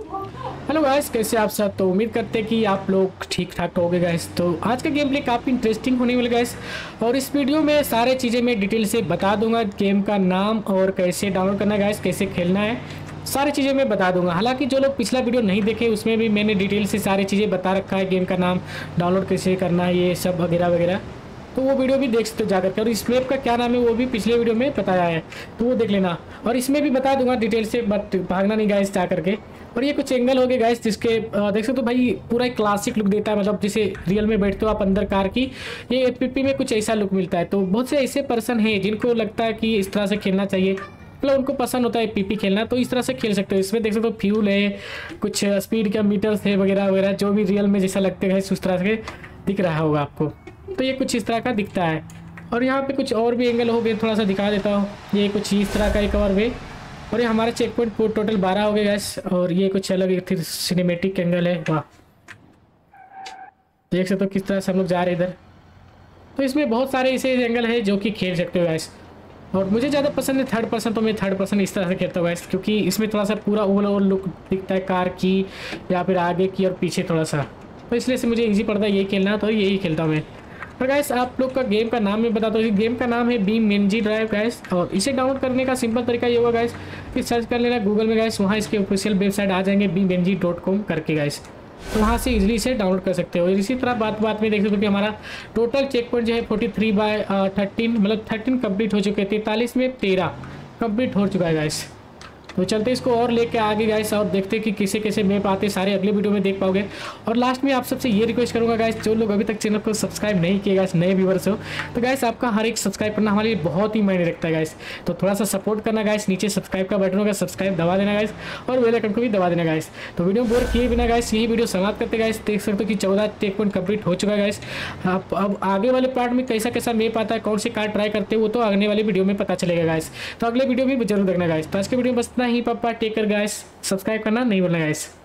Hello guys, कैसे आप सब। तो उम्मीद करते हैं कि आप लोग ठीक ठाक होगे गाइस। तो आज का गेम प्ले काफ़ी इंटरेस्टिंग होने वाला गाइस। और इस वीडियो में सारे चीज़ें मैं डिटेल से बता दूंगा, गेम का नाम और कैसे डाउनलोड करना है गाइस, कैसे खेलना है, सारी चीज़ें मैं बता दूंगा। हालांकि जो लोग पिछला वीडियो नहीं देखे उसमें भी मैंने डिटेल से सारी चीज़ें बता रखा है, गेम का नाम, डाउनलोड कैसे करना है, ये सब वगैरह वगैरह। तो वो वीडियो भी देख सकते हो जाकर के। और इस मैप का क्या नाम है वो भी पिछले वीडियो में बताया है, तो वो देख लेना। और इसमें भी बता दूंगा डिटेल से, बट भागना नहीं गाइस जा करके। और ये कुछ एंगल हो गए गाइस जिसके देख सकते हो भाई, पूरा एक क्लासिक लुक देता है। मतलब जैसे रियल में बैठते हो आप अंदर कार की, ये एफपीपी में कुछ ऐसा लुक मिलता है। तो बहुत से ऐसे पर्सन हैं जिनको लगता है कि इस तरह से खेलना चाहिए, मतलब उनको पसंद होता है पीपी खेलना, तो इस तरह से खेल सकते हो। इसमें देख सकते हो फ्यूल है, कुछ स्पीड का मीटर्स है वगैरह वगैरह, जो भी रियल में जैसा लगते हैं उस तरह से दिख रहा होगा आपको। तो ये कुछ इस तरह का दिखता है। और यहाँ पे कुछ और भी एंगल हो गए, थोड़ा सा दिखा देता हूँ। ये कुछ इस तरह का एक और वे। और ये हमारे चेक पॉइंट टोटल 12 हो गए गैस। और ये कुछ अलग एक सिनेमेटिक एंगल है, वाह देख सकते हो किस तरह से हम लोग जा रहे हैं इधर। तो इसमें बहुत सारे ऐसे एंगल है जो कि खेल सकते हो गैस। और मुझे ज़्यादा पसंद है थर्ड पर्सन, तो मैं थर्ड पर्सन इस तरह से खेलता हूँ गैस, क्योंकि इसमें थोड़ा सा पूरा ओवरऑल लुक दिखता है कार की, या फिर आगे की और पीछे थोड़ा सा। तो इसलिए से मुझे इजी पड़ता है ये खेलना, तो यही खेलता हूँ मैं। और गैस आप लोग का गेम का नाम मैं बताता हूँ। गेम का नाम है बीम एनजी ड्राइव गैस। और इसे डाउनलोड करने का सिंपल तरीका ये होगा गैस कि सर्च कर लेना गूगल में गैस, वहाँ इसके ऑफिशियल वेबसाइट आ जाएंगे beamng.com करके गैस। तो वहाँ से इजीली इसे डाउनलोड कर सकते हो। और इसी तरह बात बात में देख सकते हो कि हमारा टोटल चेक पॉइंट जो है 43/13, मतलब 13 कंप्लीट हो चुके हैं। 43 में 13 कंप्लीट हो चुका है गाइस। तो चलते इसको और लेके आगे गाइस, और देखते हैं कि कैसे कैसे मैप आते हैं, सारे अगले वीडियो में देख पाओगे। और लास्ट में आप सबसे ये रिक्वेस्ट करूंगा गाइस, जो लोग अभी तक चैनल को सब्सक्राइब नहीं किए गाइस, नए व्यूवर्स हो, तो गाइस आपका हर एक सब्सक्राइब करना हमारे लिए बहुत ही मायने रखता है गाइस। तो थोड़ा सा सपोर्ट करना गाइस, नीचे सब्सक्राइब का बटन होगा, सब्सक्राइब दबा देना गाइस, और बेल आइकन को भी दबा देना गाइस। तो वीडियो बोर किए बिना गाइस यही वीडियो समाप्त करते गाइस। देख सकते हो कि 14 चेक पॉइंट कंप्लीट हो चुका है गाइस। आप अब आगे वाले पार्ट में कैसा कैसा मैप आता है, कौन से कार ट्राई करते हैं, वो तो आने वाली वीडियो में पता चलेगा गाइस। तो अगले वीडियो में जरूर देखना गाइस। तो आज के वीडियो में बस इतना ही। पापा टेक केयर गाइस, सब्सक्राइब करना नहीं भूलना गाइस।